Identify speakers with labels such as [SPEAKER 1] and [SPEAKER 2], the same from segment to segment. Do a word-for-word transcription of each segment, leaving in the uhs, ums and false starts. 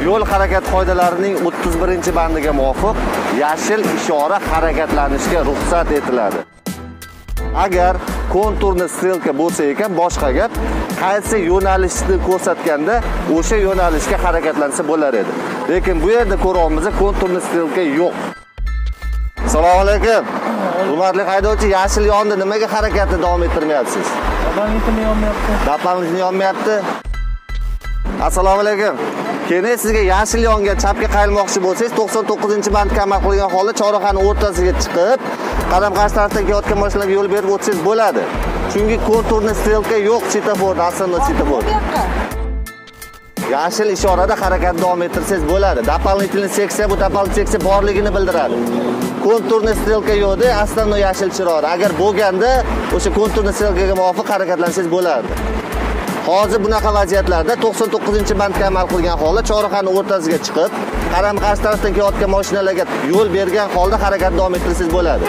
[SPEAKER 1] Yo'l harakat qoidalarining o'ttiz birinchi bandiga muvofiq yashil ishora harakatlanishga ruxsat etiladi. Agar konturni strelka bo'lsa ekan, boshqa gap, qaysi yo'nalishni ko'rsatganda o'sha yo'nalishga harakatlansa bo'lar edi. Lekin bu yerda ko'ryapmiz, konturni strelka yo'q. Assalomu alaykum. Hurmatli haydovchi, yashil yondi, nimaga harakatni davom ettirmayapsiz?
[SPEAKER 2] Doполнительный yonmayapti.
[SPEAKER 1] Doполнительный yonmayapti. Assalomu alaykum. Keyin sizga yashil yonga chapga qayrilmoqchi bo'lsangiz, to'qson to'qqizinchi bandga amal qilgan holda chorrahaning o'rtasiga chiqib, qadam qarshi tarafdan kelayotgan mashinalarga yo'l berib o'tsangiz bo'ladi. Chunki konturni strelka yo'q svetoforda, aslida svetoforda. Yashil ishorada harakat davom ettirsangiz bo'ladi. Doполнительный seksiya bu doполнительный seksiya borligini bildiradi. Konturni strelka yo'qda, aslida yashil chiroq. Agar bo'lganda, o'sha konturni strelkaga muvofiq harakatlansangiz bo'ladi. Hozir bunaqa vaziyatlarda to'qson to'qqizinchi bandga amal qilgan holda chorrahaning o'rtasiga chiqib, qaram qarshi tarafdan kelayotgan mashinalarga yo'l bergan holda harakat davom ettirsangiz bo'ladi.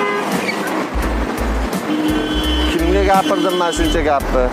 [SPEAKER 1] Kimga gapirdim men shuncha gapni?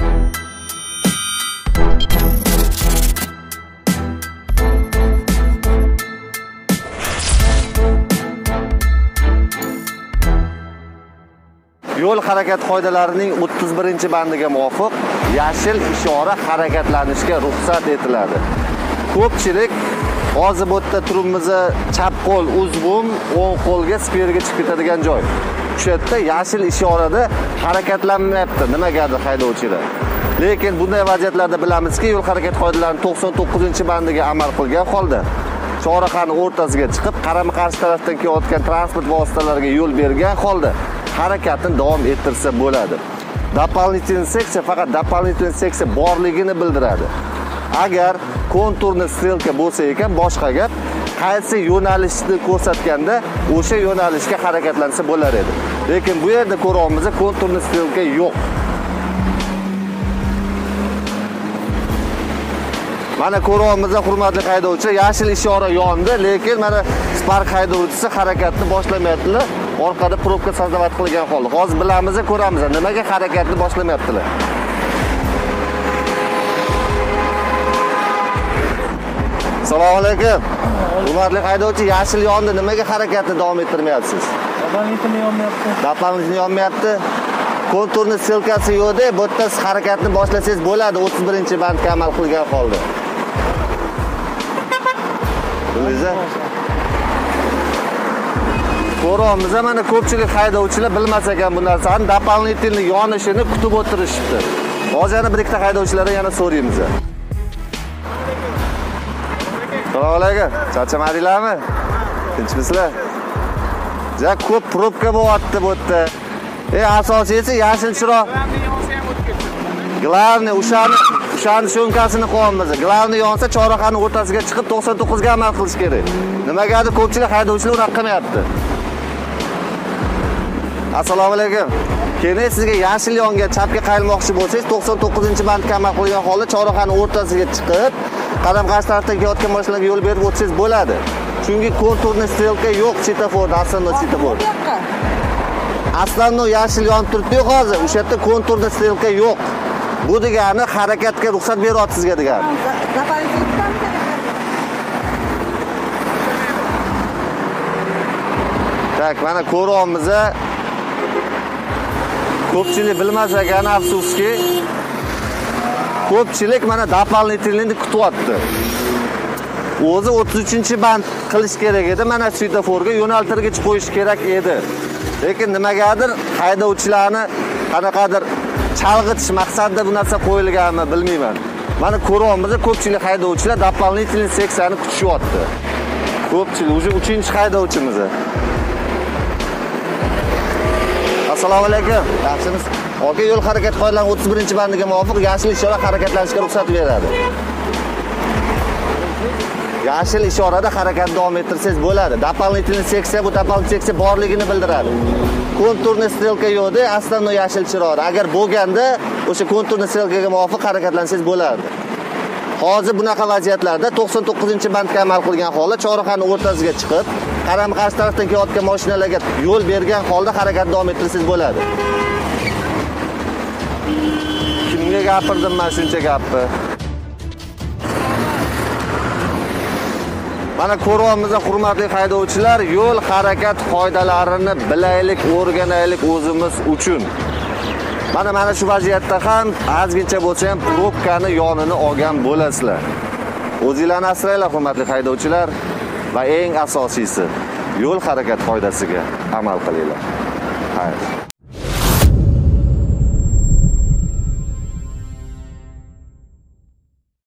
[SPEAKER 1] Yo'l harakat qoidalarining o'ttiz birinchi bandiga muvofiq yashil ishora harakatlanishga ruxsat etiladi. Ko'pchilik hozir bu yerda turibmiz, chap qo'l uzbum, o'ng qo'lga sperga chiqib ketadigan joy. Shu yerda yashil ishorada harakatlanmayapti nimagadir haydovchilar. Lekin bunday vaziyatlarda bilamizki, yo'l harakat qoidalarining to'qson to'qqizinchi bandiga amal qilgan holda chorrahaning o'rtasiga chiqib, qarama-qarshi tarafdan kelayotgan transport vositalariga yo'l bergan holda harakatni davom ettirsa bo'ladi. Doполнительный seksiya faqat doполнительный seksiya borligini bildiradi. Agar konturni strelka bo'lsa ekan, boshqa gap, qaysi yo'nalishni ko'rsatganda o'sha yo'nalishga harakatlansa bo'lar edi. Lekin bu yerda ko'ryapmiz, konturni strelka yo'q. Mana ko'ryapmiz, hurmatli haydovchilar, yashil ishora yondi, lekin mana Spark haydovchisi harakatni boshlamayaptilar. Orqada probka sozavat qilgan holda. Hozir bilamiz, ko'ramiz, nimaga harakatni boshlamayaptilar. Assalomu alaykum. Hurmatli haydovchi, yashil yondi, nimaga harakatni davom ettirmayapsiz?
[SPEAKER 2] Doполнительный yonmayapti.
[SPEAKER 1] Doполнительный yonmayapti. Konturni strelkasi yo'qda, bu yerda harakatni boshlasangiz bo'ladi o'ttiz birinchi bandga amal qilgan holda. Bildingizmi? Ko'ryapmiz, mana ko'pchilik haydovchilar bilmas ekan bu narsani, doполнительный yonishini kutib o'tirishibdi. Hozir yana bir ikkita haydovchilardan yana so'raymiz. Assalomu alaykum. Charchamadinglarmi? Tinchmisizlar? Ja ko'p probka bo'lyapti bu yerda. Ey, asosiysi yashil chiroq. Glavniy o'shani, o'shani sho'nkasini qo'yamiz. Glavniy yonsa chorrahaning o'rtasiga chiqib to'qson to'qqizga amal qilish kerak. Nimagadir ko'pchilik haydovchilar unaqa qilmayapti. Assalomu alaykum. Keyin sizga yashil yonga chapga qayrilmoqchi bo'lsangiz, to'qson to'qqizinchi bandga amal qilgan holda chorrahaning o'rtasiga chiqib, qadam qarshi tarafdan kelayotgan mashinalarga yo'l berib o'tsangiz bo'ladi. Chunki konturni strelka yo'q svetoforda, aslida svetoforda. Aslida yashil yonib turibdi hozir. O'sha yerda konturni strelka yo'q. Bu degani harakatga ruxsat beryapti sizga degani. Tak, mana ko'ryapmiz. Ko'pchilik bilmas ekan, afsuski. Ko'pchilik mana doполнительныйni kutyapti. O'zi o'ttiz uchinchi band qilish kerak edi, mana svetoforga yo'naltirgich qo'yish kerak edi. Lekin nimagadir haydovchilarni qanaqadir chalg'itish maqsadida bu narsa qo'yilganmi bilmayman. Mana ko'ryapmiz, ko'pchilik haydovchilar doполнительный seksiyani kutishyapti. Ko'pchilik, o'zi uchinchi haydovchimiz. Assalomu alaykum. Yaxshimisiz? Oke, yo'l harakat qoidalarining o'ttiz birinchi bandiga muvofiq yashil ishora harakatlanishga ruxsat beradi. Yashil ishorada harakat davom ettirsangiz bo'ladi. Doполнительный seksiya bu doполнительный seksiya borligini bildiradi. Konturni strelka yo'qda, aslida yashil chiroq. Agar bo'lganda, o'sha konturni strelkaga muvofiq harakatlansangiz bo'ladi. Hozir bunaqa vaziyatlarda to'qson to'qqizinchi bandga amal qilgan holda chorrahaning o'rtasiga chiqib, qarama qarshi tarafdan kelayotgan mashinalarga yo'l bergan holda harakat davom ettirsangiz bo'ladi. Kimga gapirdim men shuncha gapni? Mana ko'ryapmiz, hurmatli haydovchilar, yo'l harakat qoidalarini bilaylik, o'rganaylik o'zimiz uchun. Mana mana shu vaziyatda ham ozgincha bo'lsa ham probkani yonini olgan bo'lasizlar. O'zinglarni asranglar, hurmatli haydovchilar, va eng asosiysi yo'l harakat qoidasiga amal qilinglar. Xayr.